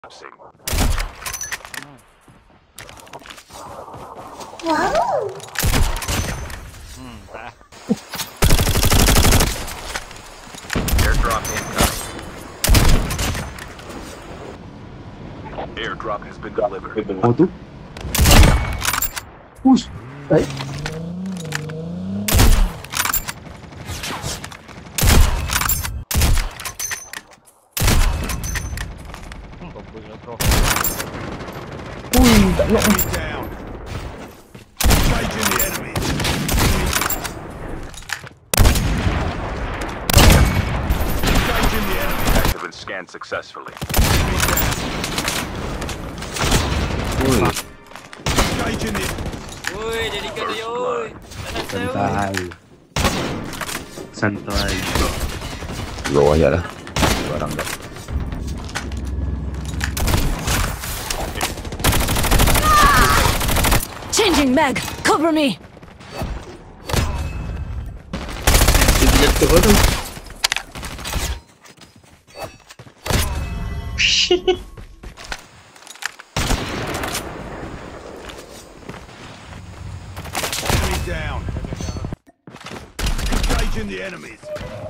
Wow. Airdrop incoming. Airdrop has been delivered. Oh tu. Push. Baik. Ui, tak nak. Enemy down. Engaging the enemy. Engaging the enemy. Active and scanned successfully. Enemy down. Ui, Engaging the Oi, jadikan dia oi. santai. Santai. Bawah je lah. Barang dah. Changing mag. Cover me. Dia jatuh tu. enemy down. Engaging the enemies.